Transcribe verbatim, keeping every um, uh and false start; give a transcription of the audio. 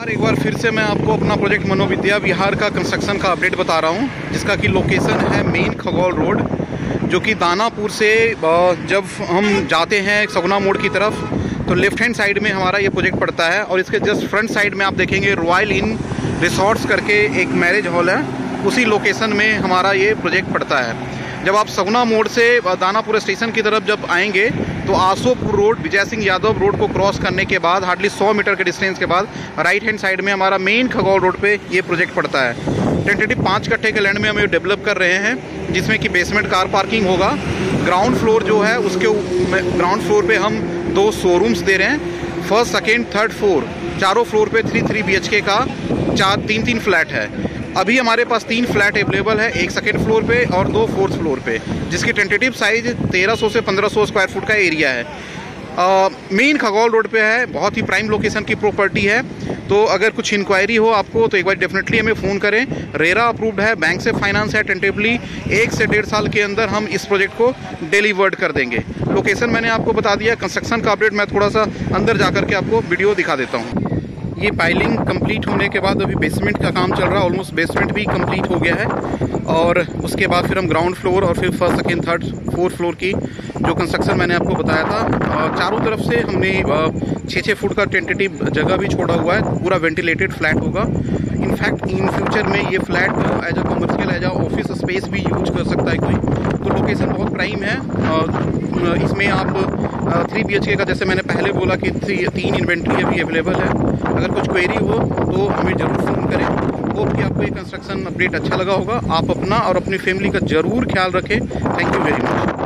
नमस्कार, एक बार फिर से मैं आपको अपना प्रोजेक्ट मनोविद्या विहार का कंस्ट्रक्शन का अपडेट बता रहा हूं, जिसका कि लोकेशन है मेन खगौल रोड, जो कि दानापुर से जब हम जाते हैं सगुना मोड़ की तरफ तो लेफ्ट हैंड साइड में हमारा ये प्रोजेक्ट पड़ता है। और इसके जस्ट फ्रंट साइड में आप देखेंगे रॉयल इन रिसोर्ट्स करके एक मैरिज हॉल है, उसी लोकेशन में हमारा ये प्रोजेक्ट पड़ता है। जब आप सगुना मोड़ से दानापुर स्टेशन की तरफ जब आएंगे तो आसोपुर रोड, विजय सिंह यादव रोड को क्रॉस करने के बाद हार्डली सौ मीटर के डिस्टेंस के बाद राइट हैंड साइड में हमारा मेन खगौल रोड पे ये प्रोजेक्ट पड़ता है। टेंटेटिव पाँच कट्ठे के लैंड में हम ये डेवलप कर रहे हैं, जिसमें कि बेसमेंट कार पार्किंग होगा। ग्राउंड फ्लोर जो है उसके ग्राउंड फ्लोर पे हम दो शोरूम्स दे रहे हैं। फर्स्ट, सेकेंड, थर्ड फ्लोर चारों फ्लोर पे three three B H K का चार तीन तीन फ्लैट है। अभी हमारे पास तीन फ्लैट अवेलेबल है, एक सेकेंड फ्लोर पे और दो फोर्थ फ्लोर पे, जिसकी टेंटेटिव साइज तेरह सौ से पंद्रह सौ स्क्वायर फुट का एरिया है। मेन खगौल रोड पे है, बहुत ही प्राइम लोकेशन की प्रॉपर्टी है। तो अगर कुछ इंक्वायरी हो आपको तो एक बार डेफिनेटली हमें फ़ोन करें। रेरा अप्रूव्ड है, बैंक से फाइनेंस है। टेंटेटिवली एक से डेढ़ साल के अंदर हम इस प्रोजेक्ट को डिलीवर्ड कर देंगे। लोकेशन मैंने आपको बता दिया। कंस्ट्रक्शन का अपडेट मैं थोड़ा सा अंदर जा कर के आपको वीडियो दिखा देता हूँ। ये पाइलिंग कंप्लीट होने के बाद अभी बेसमेंट का काम चल रहा है, ऑलमोस्ट बेसमेंट भी कंप्लीट हो गया है। और उसके बाद फिर हम ग्राउंड फ्लोर और फिर first, second, third, fourth floor की जो कंस्ट्रक्शन मैंने आपको बताया था, चारों तरफ से हमने छः छः फुट का टेंटेटिव जगह भी छोड़ा हुआ है। पूरा वेंटिलेटेड फ्लैट होगा। इनफैक्ट इन फ्यूचर में ये flat as a commercial, as a office space भी यूज कर सकता है कोई। तो लोकेशन बहुत प्राइम है। इसमें आप थ्री बी एच के का, जैसे मैंने पहले बोला कि थ्री तीन इन्वेंट्री अभी अवेलेबल है। अगर कुछ क्वेरी हो तो हमें ज़रूर फ़ोन करें। होप कि आपको ये कंस्ट्रक्शन अपडेट अच्छा लगा होगा। आप अपना और अपनी फैमिली का ज़रूर ख्याल रखें। Thank you very much.